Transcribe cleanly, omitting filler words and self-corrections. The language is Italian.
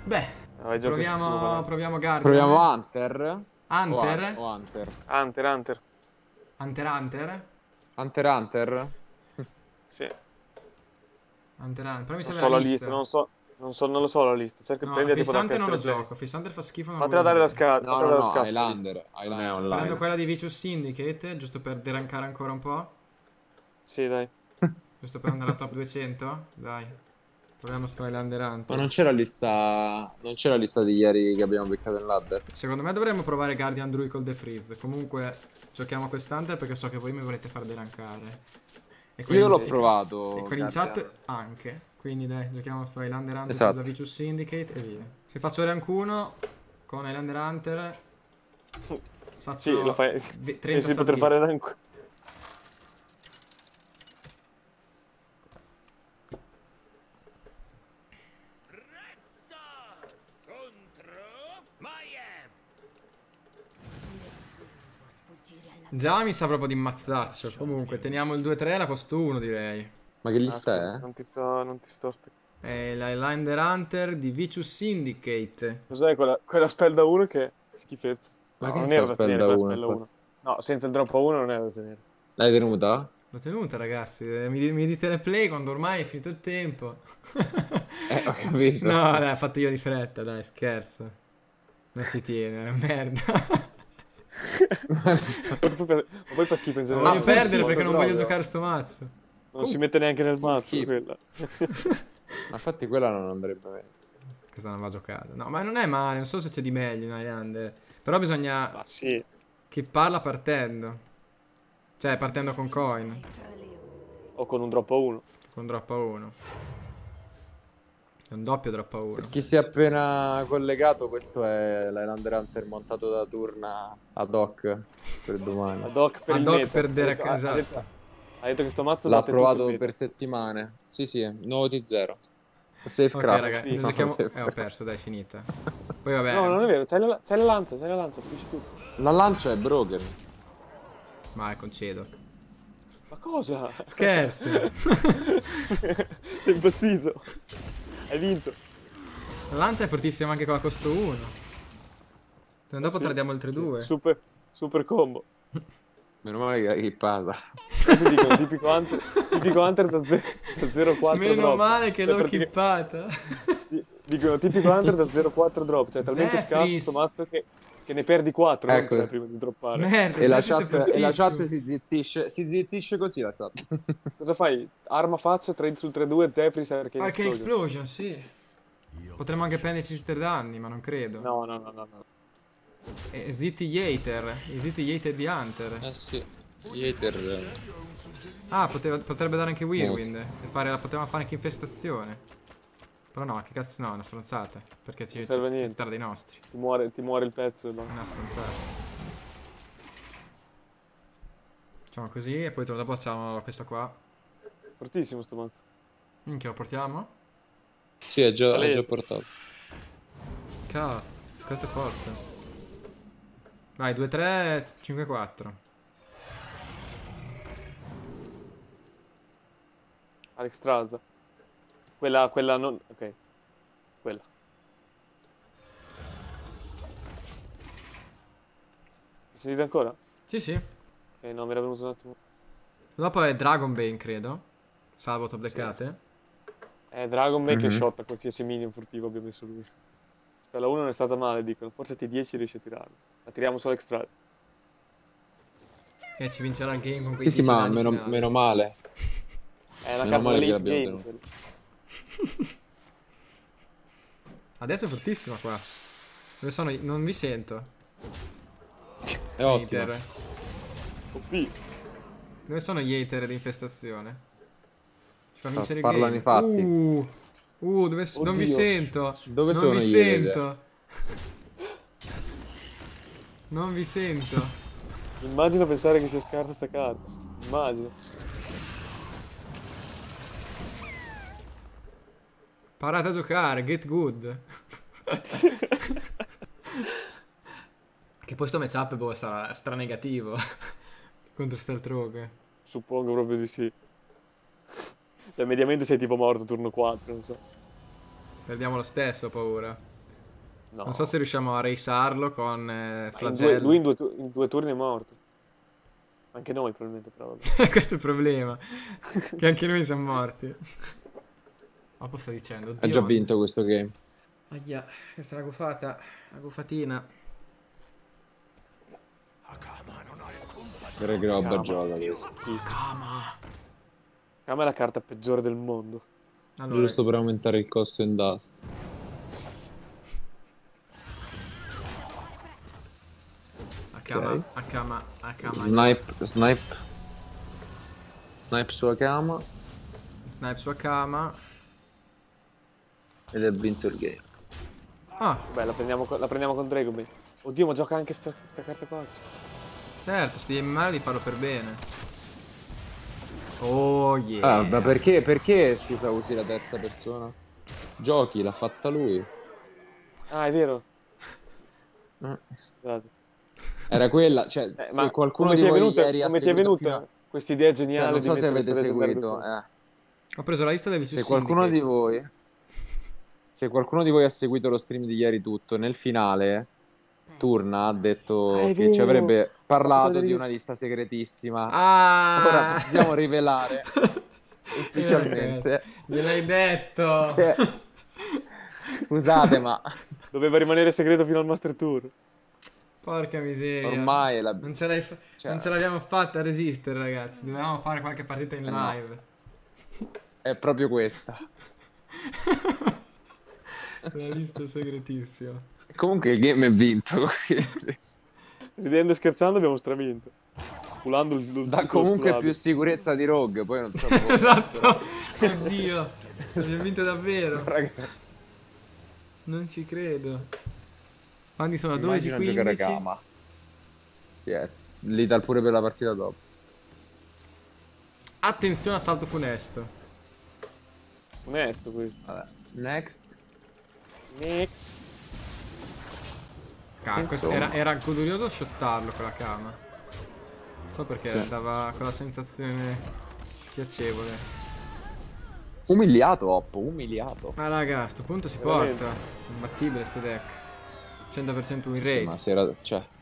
Beh, Vai, gioca su tuo, proviamo Guardian. Proviamo Hunter? Hunter? O Hunter? Hunter, Hunter. Hunter Hunter? Hunter Hunter? Sì. Hunter Hunter. Però mi Non serve so la la lista. lista, non lo so la lista. Cerca di No, prendere tipo Face da Hunter non lo PS3 Play. gioco. Face Hunter fa schifo, non lo Fatela voglio dare da vedere. scatto, No, fatela no, dare da no, scatto. Highlander. Non è Highlander. Prendo quella di Vicious Syndicate, giusto per derancare ancora un po'. Sì, dai. Giusto per andare a top 200. Dai. Proviamo sto Highlander Ma Hunter. non c'è la lista. Non c'è la lista di ieri che abbiamo beccato in ladder. Secondo me dovremmo provare Guardian Druid col The Freeze. Comunque, giochiamo quest'Hunter perché so che voi mi volete far derancare. E quelli Io l'ho in- provato. E quelli in Guardian. chat anche. Quindi dai, giochiamo sto Highlander Hunter Esatto. da Vicious Syndicate e via. Se faccio rank 1 con Highlander Hunter faccio Sì, lo fai. 30 si potrà subgift. fare rank. Già mi sa proprio di immazzarci. Comunque, teniamo il 2-3 la costo 1 direi. Ma che lista è? Non ti sto aspettando. È l'Highlander Hunter di Vicious Syndicate. Cos'è quella spell da 1 che schifezza? Ma No, che non sta era da spell tenere da quella uno, spell da infatti? 1. No, senza il drop a 1 non era da tenere. L'hai tenuta? L'ho tenuta ragazzi, mi dite le play quando ormai è finito il tempo. Ho capito. No, dai, ho fatto io di fretta, dai, scherzo. Non si tiene, è una merda. Ma poi fa schifo in Non generale. voglio perdere perché non voglio proprio. giocare sto mazzo. Non si mette neanche nel mazzo Schifo. quella. Ma infatti quella non andrebbe messo. Questa non va giocata. No, ma non è male, non so se c'è di meglio in Highlander. Però bisogna Ma sì. che parla partendo. Cioè, partendo con coin. O con un drop a 1. Con drop a 1. È un doppio drop a 1. Per chi si è appena collegato, questo è l'Highlander Hunter montato da Turna ad hoc per domani. Ad hoc per Ad il hoc meta. per Derek, Ha esatto. ha detto che sto mazzo L'ha batte tutto il provato meta. per settimane. Sì, sì, nuovo T0. Safe Ok, craft. raga, sì. noi No, giochiamo... safe ho craft. perso, dai, finita. Poi vabbè. No, non è vero, c'hai la lancia, finisci tutto. La lancia è broken. Vai, concedo. Ma cosa? Scherzi. Sei impazzito. Hai vinto. La lancia è fortissima anche con la costo 1. Dopo Sì. tardiamo il 3-2. Super combo. Meno male che è hippata. Poi ti dicono tipico Hunter da 0-4 Meno drop. male che Cioè, l'ho kippata. Dicono tipico Hunter da 0-4 drop. Cioè talmente scarso Zephyrus. sto mazzo che ne perdi 4 Ecco. prima di droppare. Merda, E la Zephyrus è chat fortissimo. si zittisce così la chat. Cosa fai? Arma faccia, trade sul 3-2, Zephyrus, Arcane Arcane Explosion. Explosion, sì. Potremmo anche prenderci tutti i danni, ma non credo. No. Zitty Yater. I Zitty Yater di Hunter. Eh sì. Yater. Ah, potrebbe dare anche Whirlwind. Potevamo fare anche infestazione. Però no, che cazzo no, è una stronzata. Perché ci serve a ci niente. stare dei nostri. Ti muore il pezzo. È una stronzata. Facciamo così e poi dopo facciamo questo qua. Fortissimo sto mazzo. Minchia, lo portiamo? Sì, è già Palese. portato. Cazzo, questo è forte. Vai, 2-3, 5-4. Alex Straza. Quella non... Ok. Quella. Mi sentite ancora? Sì, sì. No, mi era venuto un attimo. Dopo è Dragonbane, credo. Salvo top deckate. Dragon Bane che Mhm. shot a qualsiasi minion furtivo abbia messo lui. Spella 1 non è stata male, dicono. Forse T10 riesce a tirarlo. La tiriamo solo extra. E ci vincerà il game con quei Sì, sì, 10 ma danni meno, finali. meno male. È una Meno carta male che late l'abbiamo game. tenuto. Adesso è fortissima qua. Dove sono? Non vi sento. È ottimo. Hater. OP. Dove sono gli hater di infestazione? Ci fa vincere il parlano game. i fatti. Non vi Oddio. sento. Dove non sono vi gli sento. Non vi sento. Immagino pensare che sia scarsa sta carta. Immagino. Parate a giocare, get good. Che poi sto matchup boh, sarà stranegativo. Contro Stealth Rogue. Suppongo proprio di sì. Cioè, mediamente sei tipo morto turno 4, non so. Perdiamo lo stesso, ho paura. No. Non so se riusciamo a racearlo con Lui flagello. in due turni è morto. Anche noi probabilmente, però. Vabbè. Questo è il problema. Che anche noi siamo morti. Ma posso dicendo, oddio. Ha già vinto questo game. Ahia, questa è la gufata. La gufatina. Greg roba Kama. gioca questo. Kama. Kama è la carta peggiore del mondo. Allora, Giusto per aumentare il costo in dust. Akama, ok. Akama, Akama. Snipe su Akama Snipe su Akama. ed è vinto il game. Ah, Beh, la prendiamo con Dragon. Oddio, ma gioca anche sta carta qua. certo, sti devi male di farlo per bene. Oh yeah. Ah, ma perché scusa usi la terza persona? Giochi, l'ha fatta lui. Ah, è vero. Mm. Scusate. Era quella, cioè se Ma qualcuno come di ti è voi venuta, ieri ha come ti è seguito venuta questa idea cioè, geniale non di so se mettere avete queste leggendarie seguito, per Ho preso la lista delle se VC qualcuno di Syndicate. voi ha seguito lo stream di ieri tutto, nel finale Turna ha detto Ah, è che ci vero! avrebbe Ho fatto parlato vedere di io. una lista segretissima. Ah! Ora possiamo rivelare ufficialmente Ok, gliel'hai detto. che scusate, ma Doveva rimanere segreto fino al Master Tour. Porca miseria. ormai la... Non cioè, ce l'abbiamo fatta a resistere, ragazzi. Dovevamo fare qualche partita in no. live. è proprio questa. La lista segretissima. Comunque il game è vinto, quindi Ridendo e scherzando abbiamo stravinto. Pulando il dà comunque più sicurezza di Rogue, poi non so come. Esatto. Oddio. Abbiamo vinto davvero. Raga, Non ci credo. Quanti sono? immagina 12, giocare a 15? Kama. Sì, lì dal pure per la partita dopo. Attenzione a salto funesto. Onesto questo. Vabbè, next. Next. Questo Insomma. era godurioso shottarlo con la Kama. Non so perché Sì. dava quella sensazione piacevole. Umiliato, Oppo, umiliato. Ma raga, a sto punto si Veramente. porta. Imbattibile sto deck. 100% win Sì, rate. ma se era, cioè,